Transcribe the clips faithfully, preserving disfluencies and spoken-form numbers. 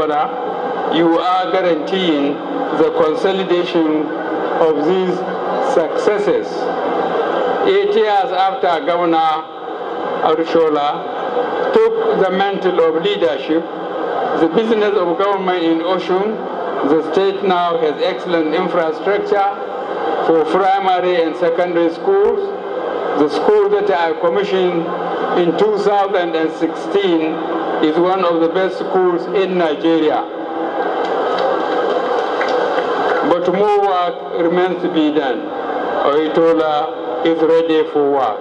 Governor, you are guaranteeing the consolidation of these successes. Eight years after Governor Arushola took the mantle of leadership, the business of government in Osun, the state now has excellent infrastructure for primary and secondary schools. The school that I commissioned in two thousand sixteen is one of the best schools in Nigeria. But more work remains to be done. Oitola is ready for work.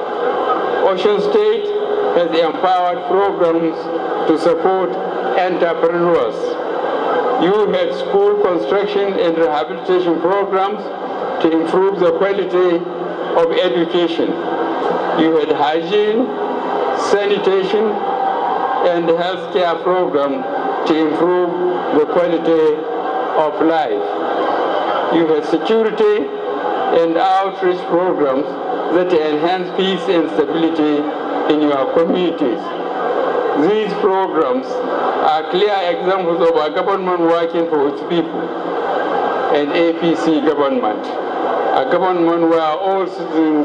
Osun State has empowered programs to support entrepreneurs. You had school construction and rehabilitation programs to improve the quality of education. You had hygiene, sanitation, and healthcare program to improve the quality of life. You had security and outreach programs that enhance peace and stability in your communities. These programs are clear examples of a government working for its people, an A P C government, a government where all citizens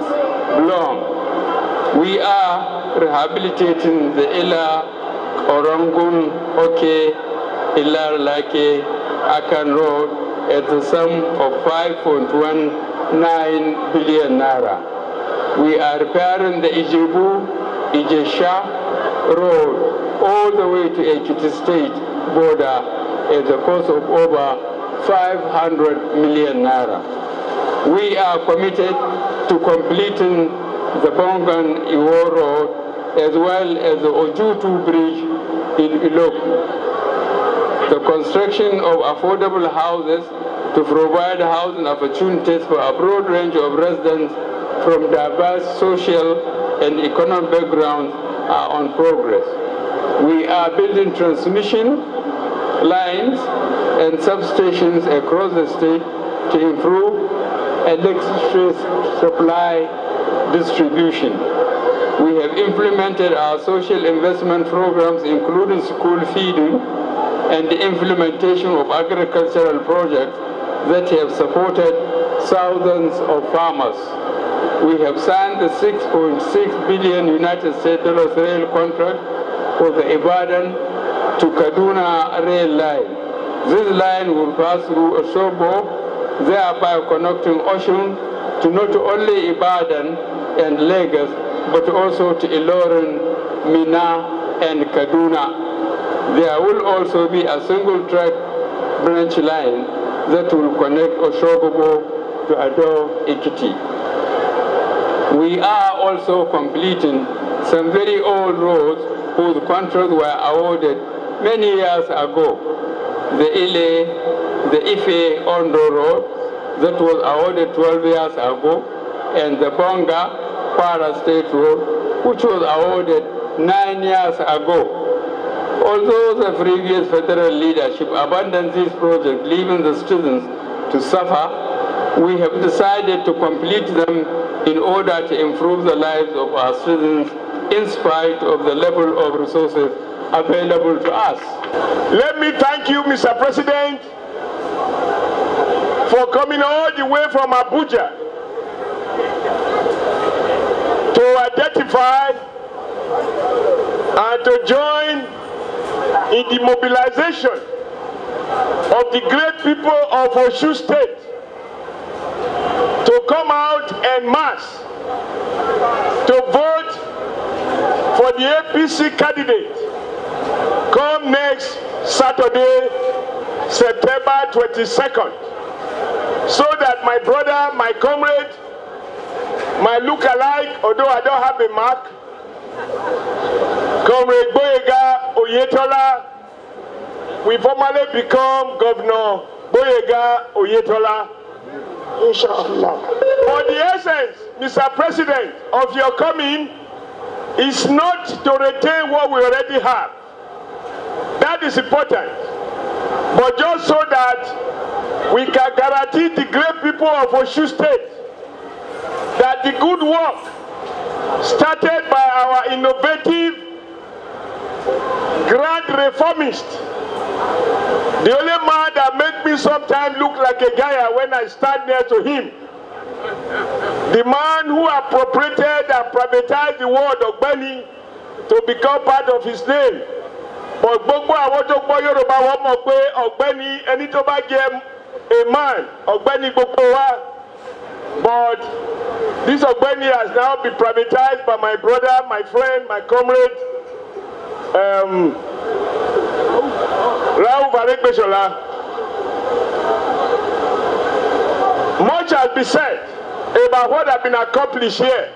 belong. We are rehabilitating the Ila, Orangun, Oke, Ilar Lake, Akan Road at the sum of five point one nine billion naira. We are repairing the Ijebu, Ijesha Road all the way to Ekiti State border at the cost of over five hundred million naira. We are committed to completing the Bongan Iwo Road as well as the Ojutu Bridge in Iloku. The construction of affordable houses to provide housing opportunities for a broad range of residents from diverse social and economic backgrounds are on progress. We are building transmission lines and substations across the state to improve electricity supply distribution. We have implemented our social investment programs, including school feeding and the implementation of agricultural projects that have supported thousands of farmers. We have signed the six point six billion United States dollars rail contract for the Ibadan to Kaduna rail line. This line will pass through Osogbo, thereby connecting Osun to not only Ibadan and Lagos, but also to Ilorin, Mina, and Kaduna. There will also be a single track branch line that will connect Osogbo to Ado Ekiti. We are also completing some very old roads whose contracts were awarded many years ago. The Ile, the Ife Ondo Road that was awarded twelve years ago, and the Bonga Para State Road, which was awarded nine years ago. Although the previous federal leadership abandoned these projects, leaving the students to suffer, we have decided to complete them in order to improve the lives of our students in spite of the level of resources available to us. Let me thank you, Mister President, for coming all the way from Abuja to identify and to join in the mobilization of the great people of Osun State to come out en masse to vote for the A P C candidate come next Saturday, September twenty-second, so that my brother, my comrade, my look-alike, although I don't have a mark, Comrade Boyega Oyetola, we formally become Governor Boyega Oyetola, inshallah. For the essence, Mister President, of your coming is not to retain what we already have. That is important. But just so that we can guarantee the great people of Osun State that the good work started by our innovative grand reformist The only man that make me sometimes look like a guy when I stand near to him. The man who appropriated and privatized the word Ogbeni to become part of his name. But gbogbo àwọn tó gbọ́ Yorùbá wọ́n mọ̀ pé Ọ̀gbẹ́ni ẹni tó bá jẹ́ a man, Ọ̀gbẹ́ni gbogbo wa. But this Ogbeni has now been privatized by my brother, my friend, my comrade, um, Rauf Aregbesola. Much has been said about what has been accomplished here.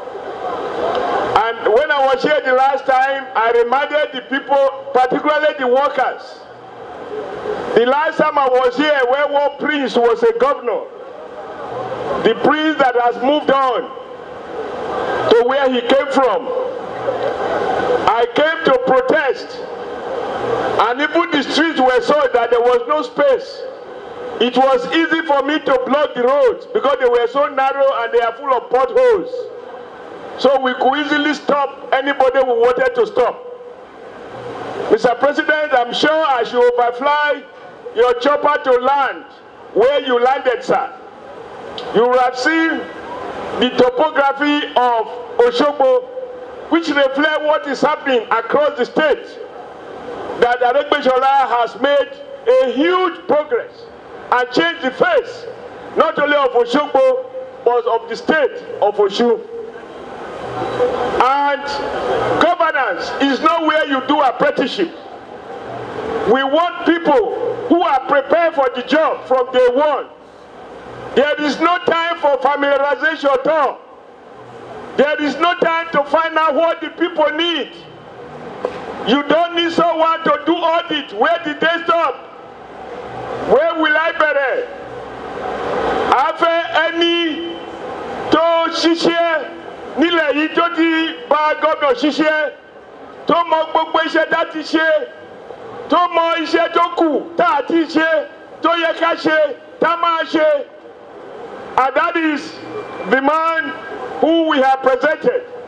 And when I was here the last time, I reminded the people, particularly the workers. The last time I was here, where one prince was a governor, the prince that has moved on to where he came from. I came to protest, and even the streets were so that there was no space. It was easy for me to block the roads because they were so narrow and they are full of potholes. So we could easily stop anybody who wanted to stop. Mister President, I'm sure I should overfly your chopper to land where you landed, sir. You will have seen the topography of Osogbo, which reflects what is happening across the state. That Aregbesola has made a huge progress and changed the face, not only of Osogbo, but of the state of Osun. And governance is not where you do apprenticeship. We want people who are prepared for the job from day one. There is no time for familiarization at all. There is no time to find out what the people need. You don't need someone to do audit. Where did they stop? Where will I bury? Have any to share nílẹ̀ yìí tó ti bá gómìnà ṣiṣẹ́ tó mọ gbogbo iṣẹ́ tá ti ṣe tó mọ iṣẹ́ tó kù tá a ti ṣe tó yẹ ká ṣe tá máa ṣe. And that is the man who we have presented.